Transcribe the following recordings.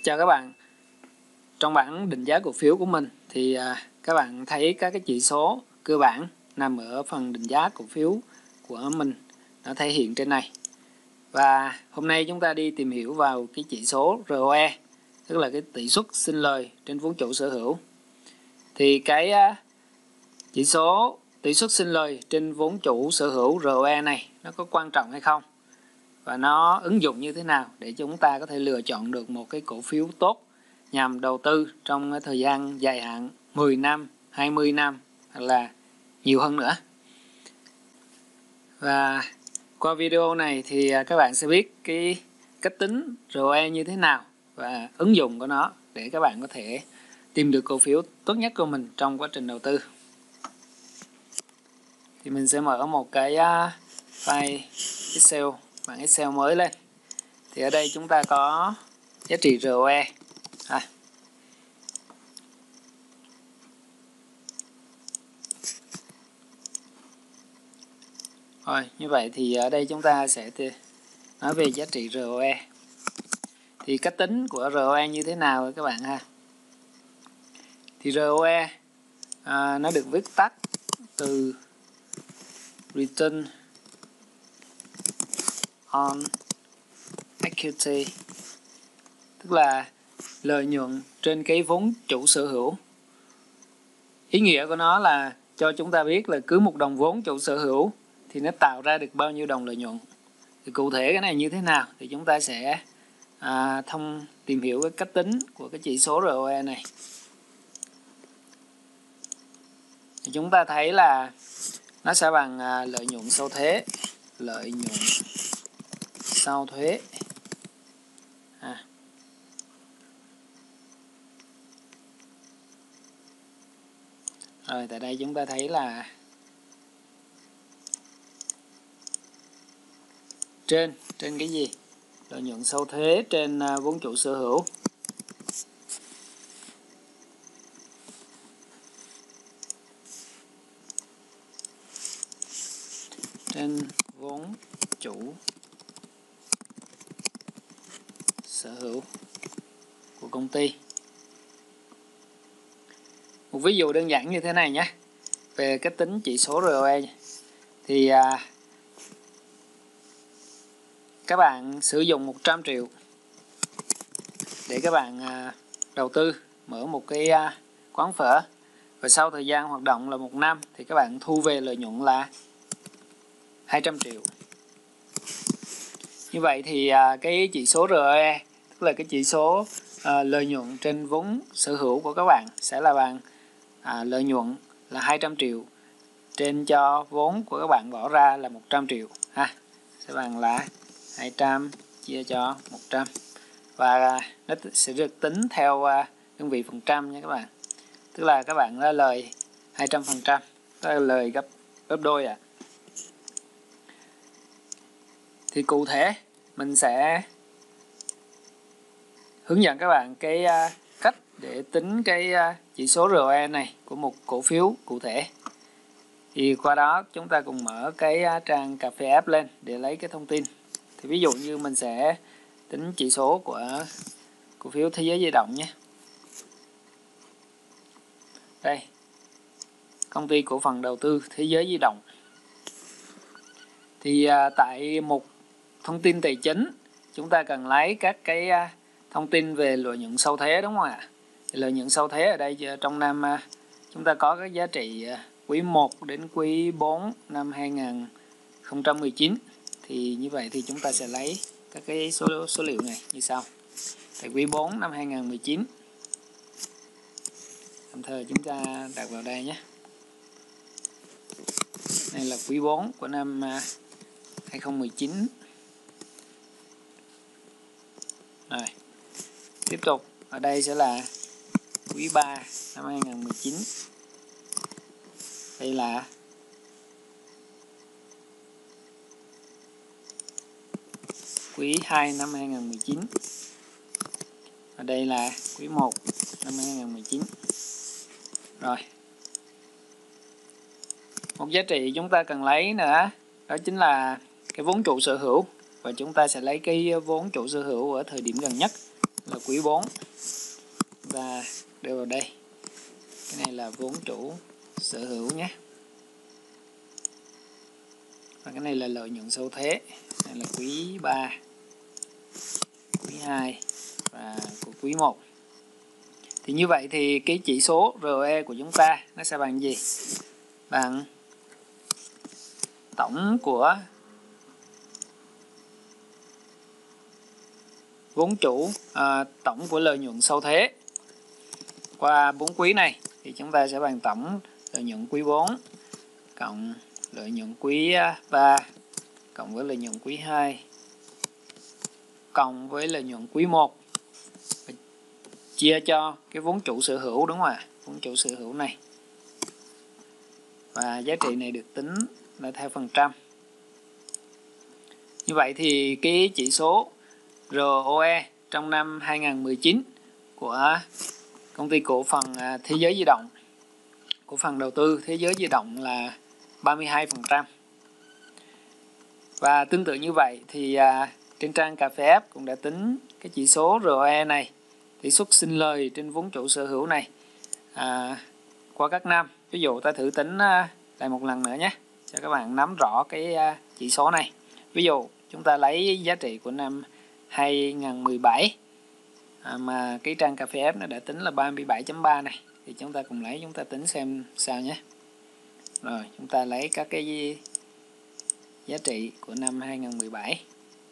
Chào các bạn. Trong bảng định giá cổ phiếu của mình thì các bạn thấy các cái chỉ số cơ bản nằm ở phần định giá cổ phiếu của mình nó thể hiện trên này. Và hôm nay chúng ta đi tìm hiểu vào cái chỉ số ROE, tức là cái tỷ suất sinh lời trên vốn chủ sở hữu. Thì cái chỉ số tỷ suất sinh lời trên vốn chủ sở hữu ROE này nó có quan trọng hay không? Và nó ứng dụng như thế nào để chúng ta có thể lựa chọn được một cái cổ phiếu tốt nhằm đầu tư trong thời gian dài hạn 10 năm, 20 năm hoặc là nhiều hơn nữa. Và qua video này thì các bạn sẽ biết cái cách tính ROE như thế nào và ứng dụng của nó để các bạn có thể tìm được cổ phiếu tốt nhất của mình trong quá trình đầu tư. Thì mình sẽ mở một cái file Excel, bảng Excel mới lên. Thì ở đây chúng ta có giá trị ROE. Rồi, như vậy thì ở đây chúng ta sẽ nói về giá trị ROE. Thì cách tính của ROE như thế nào các bạn ha? Thì ROE nó được viết tắt từ Return on Equity, tức là lợi nhuận trên cái vốn chủ sở hữu. Ý nghĩa của nó là cho chúng ta biết là cứ một đồng vốn chủ sở hữu thì nó tạo ra được bao nhiêu đồng lợi nhuận. Thì cụ thể cái này như thế nào thì chúng ta sẽ tìm hiểu cái cách tính của cái chỉ số ROE này. Thì chúng ta thấy là nó sẽ bằng lợi nhuận sau thuế, lợi nhuận sau thuế Rồi tại đây chúng ta thấy là trên cái gì? Lợi nhuận sau thuế trên vốn chủ sở hữu. Trên vốn chủ sở hữu của công ty. Một ví dụ đơn giản như thế này nhé. Về cách tính chỉ số ROE thì các bạn sử dụng 100 triệu để các bạn đầu tư mở một cái quán phở, và sau thời gian hoạt động là 1 năm thì các bạn thu về lợi nhuận là 200 triệu. Như vậy thì cái chỉ số ROE, tức là cái chỉ số lợi nhuận trên vốn sở hữu của các bạn sẽ là bằng lợi nhuận là 200 triệu trên cho vốn của các bạn bỏ ra là 100 triệu sẽ bằng là 200 chia cho 100, và nó sẽ được tính theo đơn vị phần trăm nha các bạn. Tức là các bạn đã lời 200%, tức là lời gấp đôi ạ. Thì cụ thể mình sẽ hướng dẫn các bạn cái cách để tính cái chỉ số ROE này của một cổ phiếu cụ thể. Thì qua đó chúng ta cùng mở cái trang cà phê app lên để lấy cái thông tin. Thì ví dụ như mình sẽ tính chỉ số của cổ phiếu Thế Giới Di Động nhé. Đây, công ty cổ phần đầu tư Thế Giới Di Động. Thì tại mục thông tin tài chính chúng ta cần lấy các cái thông tin về lợi nhuận sau thuế, đúng không ạ? Lợi nhuận sau thuế ở đây trong năm chúng ta có các giá trị quý 1 đến quý 4 năm 2019. Thì như vậy thì chúng ta sẽ lấy các cái số liệu này như sau. Tại quý 4 năm 2019, tạm thời chúng ta đặt vào đây nhé. Đây là quý 4 của năm 2019. Rồi, tiếp tục ở đây sẽ là quý 3 năm 2019. Đây là quý 2 năm 2019. Và đây là quý 1 năm 2019. Rồi. Một giá trị chúng ta cần lấy nữa đó chính là cái vốn chủ sở hữu, và chúng ta sẽ lấy cái vốn chủ sở hữu ở thời điểm gần nhất là quý 4 và đưa vào đây. Cái này là vốn chủ sở hữu nhé. Và cái này là lợi nhuận sau thuế. Đây là quý 3, quý 2 và của quý 1. Thì như vậy thì cái chỉ số ROE của chúng ta nó sẽ bằng gì? Bằng tổng của vốn chủ, tổng của lợi nhuận sau thuế qua 4 quý này, thì chúng ta sẽ bằng tổng lợi nhuận quý 4 cộng lợi nhuận quý 3 cộng với lợi nhuận quý 2 cộng với lợi nhuận quý 1 chia cho cái vốn chủ sở hữu, đúng không ạ? Vốn chủ sở hữu này. Và giá trị này được tính là theo phần trăm. Như vậy thì cái chỉ số ROE trong năm 2019 của công ty cổ phần Thế giới di động, cổ phần đầu tư Thế giới di động là 32%. Và tương tự như vậy thì trên trang cà phê app cũng đã tính cái chỉ số ROE này, tỷ suất sinh lời trên vốn chủ sở hữu này qua các năm. Ví dụ ta thử tính lại một lần nữa nhé, cho các bạn nắm rõ cái chỉ số này. Ví dụ chúng ta lấy giá trị của năm 2017 mà cái trang cà phê app nó đã tính là 37.3 này, thì chúng ta cùng lấy chúng ta tính xem sao nhé. Rồi chúng ta lấy các cái giá trị của năm 2017.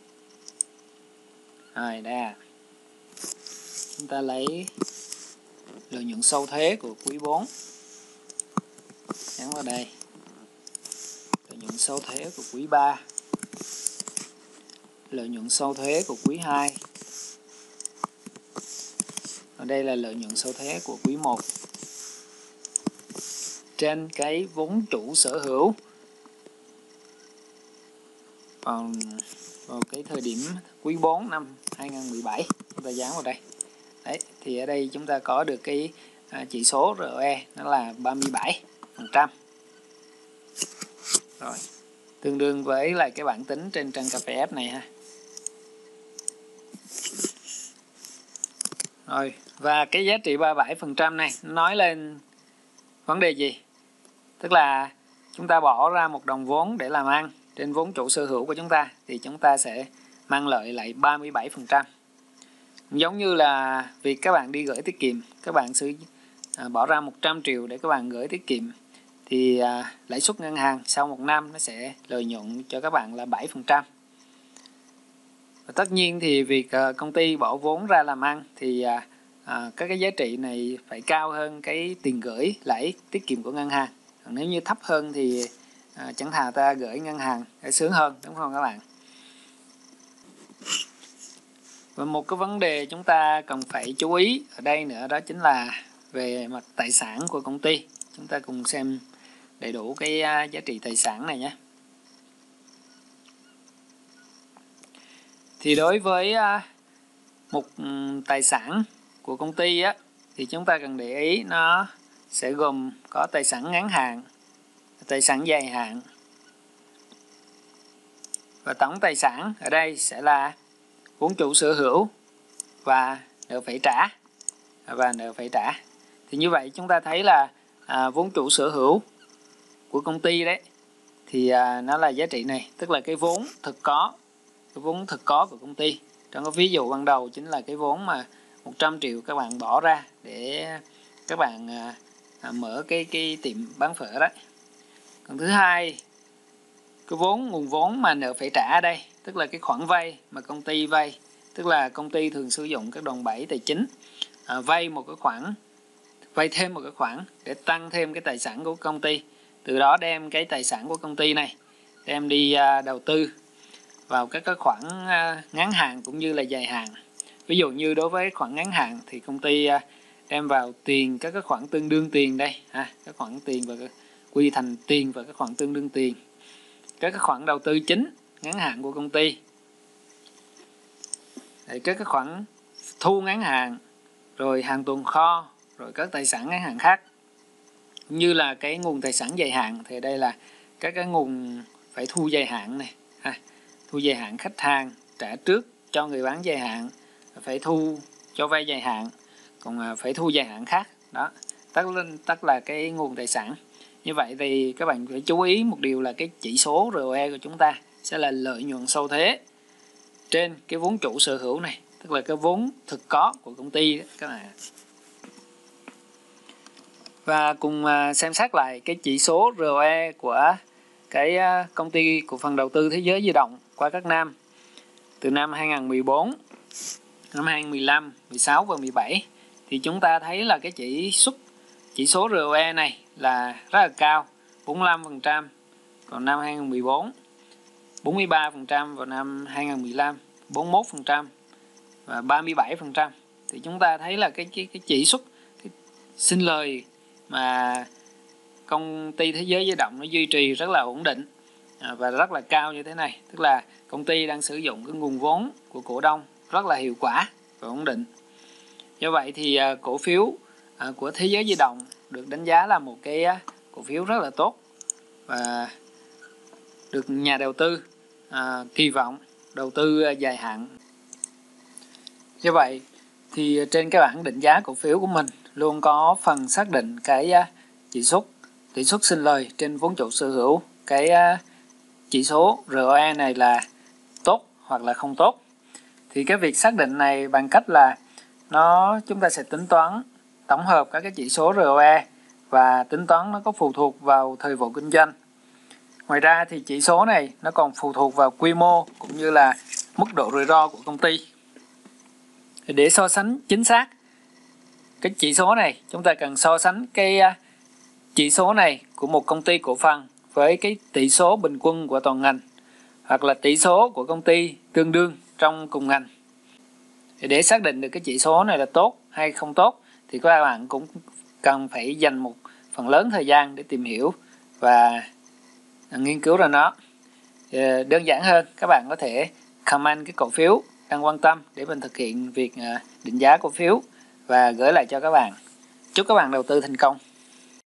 Rồi đây chúng ta lấy lợi nhuận sau thuế của quý 4, nhấn vào đây. Lợi nhuận sau thuế của quý 3, lợi nhuận sau thuế của quý 2. Ở đây là lợi nhuận sau thuế của quý 1 trên cái vốn chủ sở hữu vào cái thời điểm quý 4 năm 2017. Chúng ta dán vào đây. Đấy, thì ở đây chúng ta có được cái chỉ số ROE nó là 37%. Rồi, tương đương với lại cái bảng tính trên trang cà phê app này ha. Rồi, và cái giá trị 37% này nói lên vấn đề gì? Tức là chúng ta bỏ ra 1 đồng vốn để làm ăn trên vốn chủ sở hữu của chúng ta, thì chúng ta sẽ mang lợi lại 37%. Giống như là việc các bạn đi gửi tiết kiệm, các bạn bỏ ra 100 triệu để các bạn gửi tiết kiệm, thì lãi suất ngân hàng sau 1 năm nó sẽ lợi nhuận cho các bạn là 7%. Và tất nhiên thì việc công ty bỏ vốn ra làm ăn thì các cái giá trị này phải cao hơn cái tiền gửi lãi tiết kiệm của ngân hàng. Còn nếu như thấp hơn thì chẳng thà ta gửi ngân hàng để sướng hơn, đúng không các bạn? Và một cái vấn đề chúng ta cần phải chú ý ở đây nữa, đó chính là về mặt tài sản của công ty. Chúng ta cùng xem đầy đủ cái giá trị tài sản này nhé. Thì đối với một tài sản của công ty á, thì chúng ta cần để ý nó sẽ gồm có tài sản ngắn hạn, tài sản dài hạn. Và tổng tài sản ở đây sẽ là vốn chủ sở hữu và nợ phải trả. Thì như vậy chúng ta thấy là vốn chủ sở hữu của công ty đấy thì nó là giá trị này, tức là cái vốn thực có, của công ty. Trong cái ví dụ ban đầu chính là cái vốn mà 100 triệu các bạn bỏ ra để các bạn mở cái tiệm bán phở đấy. Còn thứ hai, cái nguồn vốn mà nợ phải trả ở đây, tức là cái khoản vay mà công ty vay, tức là công ty thường sử dụng các đòn bẩy tài chính, vay thêm một cái khoản để tăng thêm cái tài sản của công ty, từ đó đem cái tài sản của công ty này đem đi đầu tư vào các cái khoản ngắn hạn cũng như là dài hạn. Ví dụ như đối với khoản ngắn hạn thì công ty đem vào tiền, các cái khoản tương đương tiền đây các khoản tiền và quy thành tiền và các khoản tương đương tiền, các cái khoản đầu tư chính ngắn hạn của công ty, các cái khoản thu ngắn hạn, rồi hàng tồn kho, rồi các tài sản ngắn hạn khác. Như là cái nguồn tài sản dài hạn thì đây là các cái nguồn phải thu dài hạn này, thu dài hạn khách hàng trả trước cho người bán dài hạn, phải thu cho vay dài hạn, còn phải thu dài hạn khác. Đó, tức là cái nguồn tài sản. Như vậy thì các bạn phải chú ý một điều là cái chỉ số ROE của chúng ta sẽ là lợi nhuận sau thuế trên cái vốn chủ sở hữu này, tức là cái vốn thực có của công ty đó các bạn. Và cùng xem xét lại cái chỉ số ROE của cái công ty cổ phần đầu tư Thế giới di động qua các năm từ năm 2014, năm 2015, 16 và 17 thì chúng ta thấy là cái chỉ số ROE này là rất là cao, 45% vào năm 2014, 43% vào năm 2015, 41% và 37%. Thì chúng ta thấy là cái chỉ suất sinh lời mà công ty Thế giới di động nó duy trì rất là ổn định và rất là cao như thế này, tức là công ty đang sử dụng cái nguồn vốn của cổ đông rất là hiệu quả và ổn định. Do vậy thì cổ phiếu của Thế giới di động được đánh giá là một cái cổ phiếu rất là tốt và được nhà đầu tư kỳ vọng đầu tư dài hạn. Do vậy thì trên cái bảng định giá cổ phiếu của mình luôn có phần xác định cái tỷ suất sinh lời trên vốn chủ sở hữu. Cái chỉ số ROE này là tốt hoặc là không tốt. Thì cái việc xác định này bằng cách là chúng ta sẽ tính toán tổng hợp các cái chỉ số ROE và tính toán nó có phụ thuộc vào thời vụ kinh doanh. Ngoài ra thì chỉ số này nó còn phụ thuộc vào quy mô cũng như là mức độ rủi ro của công ty. Để so sánh chính xác cái chỉ số này, chúng ta cần so sánh cái chỉ số này của một công ty cổ phần với cái tỷ số bình quân của toàn ngành hoặc là tỷ số của công ty tương đương trong cùng ngành. Để xác định được cái chỉ số này là tốt hay không tốt thì các bạn cũng cần phải dành một phần lớn thời gian để tìm hiểu và nghiên cứu ra nó. Đơn giản hơn, các bạn có thể comment cái cổ phiếu đang quan tâm để mình thực hiện việc định giá cổ phiếu và gửi lại cho các bạn. Chúc các bạn đầu tư thành công.